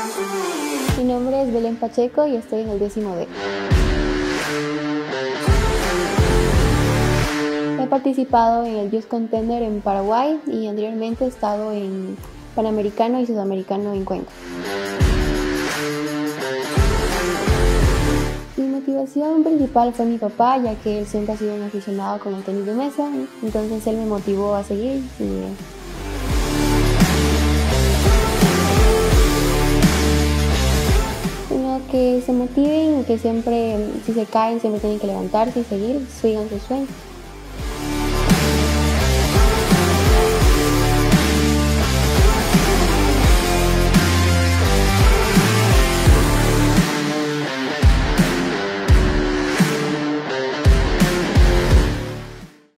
Mi nombre es Belén Pacheco y estoy en el 10º D. He participado en el Youth Contender en Paraguay y anteriormente he estado en Panamericano y Sudamericano en Cuenca. Mi motivación principal fue mi papá, ya que él siempre ha sido un aficionado con el tenis de mesa, entonces él me motivó a seguir. Que se motiven, que siempre, si se caen, siempre tienen que levantarse y seguir, sigan sus sueños.